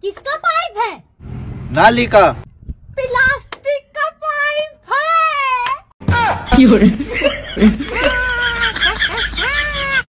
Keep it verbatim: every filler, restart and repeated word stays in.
किसका पाइप है? नाली का। प्लास्टिक का पाइप है।